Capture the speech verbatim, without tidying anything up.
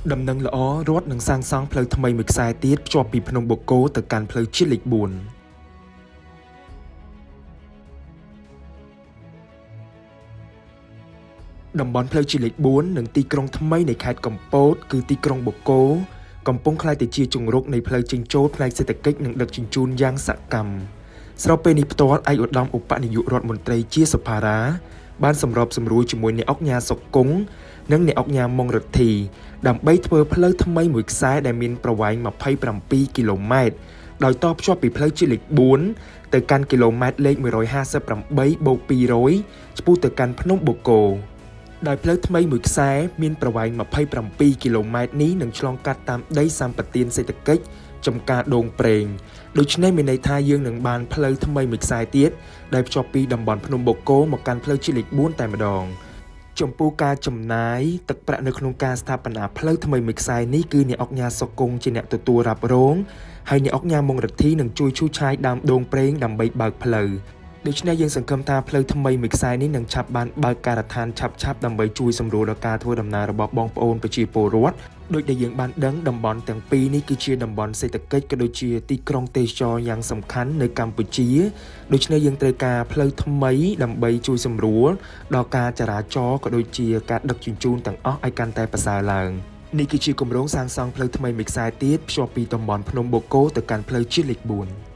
Đầm nâng lõ rốt nâng sang sang phơi thâm mây mực sai tiết cho bị phnom bồ cô từ càn phơi chiết lịch buồn. Đầm bón phơi chiết lịch buồn nâng ti krong thâm mâyในខេត្តកំពតគឺទីក្រុងបូកូកំពុងក្លាយទៅជាជង្រុកនៃផ្លូវចេញចូលផ្នែកសេដ្ឋកិច្ចនិងដឹកជញ្ជូនយ៉ាងសកម្មស្របពេលនេះផ្ទាល់ឯកឧត្តមឧបនាយករដ្ឋមន្ត្រីជាសភារាបានសម្របសម្រួលជាមួយអ្នកអង្គការសុកគង់និងអ្នកអង្គការមុងរទ្ធីដើម្បីធ្វើផ្លូវថ្មីមួយខ្សែដែលមានប្រវែងម្ភៃប្រាំពីរគីឡូម៉ែត្រដោយតភ្ជាប់ពីផ្លូវជាតិលេខបួនទៅកាន់គីឡូម៉ែត្រលេខមួយរយហាសិបប្រាំបីបូកពីររយឆ្ពោះទៅកាន់ភ្នំបូកូដោយផ្លូវថ្មីមួយខ្សែមានប្រវែងម្ភៃប្រាំពីរគីឡូម៉ែត្រនេះនឹងឆ្លងកាត់តាមដីសម្បត្តិសេដ្ឋកិច្ចចំការដូងប្រេងដូច្នេះមានន័យថាយើងនឹងបានផ្លូវថ្មីមួយខ្សែទៀតដែលភ្ជាប់ពីតំបន់ភ្នំបូកូមកកាន់ផ្លូវជាតិលេខបួនតែម្ដងចំពោះការចំណាយទឹកប្រាក់នៅក្នុងការស្ថាបនាផ្លូវថ្មីមួយខ្សែនេះគឺអ្នកអង្គការសុកគង់ជាអ្នកទទួលរ៉ាប់រងហើយអ្នកអង្គការមុងរទ្ធីនឹងជួយឈូសឆាយដើមដូងប្រេងដើម្បីបើកផ្លូវដូច្នេះយើងសង្ឃឹមថាផ្លូវថ្មីមួយខ្សែនេះនឹងឆាប់បានបើកការដ្ឋានឆាប់ឆាប់ដើម្បីជួយសម្រួលដល់ការធ្វើដំណើររបស់បងប្អូនប្រជាពលរដ្ឋដោយដែលយើងបានដឹងតំបន់ទាំងពីរនេះគឺជាតំបន់សេដ្ឋកិច្ចក៏ដូចជាទីក្រុងទេសចរណ៍យ៉ាងសំខាន់នៅកម្ពុជាដូច្នេះយើងត្រូវការផ្លូវថ្មីដើម្បីជួយសម្រួលដល់ការចរាចរណ៍ក៏ដូចជាការដឹកជញ្ជូនទាំងអស់ឲ្យកាន់តែប្រសើរឡើងនេះគឺជាគម្រោងសាងសង់ផ្លូវថ្មីមួយខ្សែទៀតភ្ជាប់ពីតំបន់ភ្នំបូកូទៅកាន់ផ្លូវជាតិលេខបួន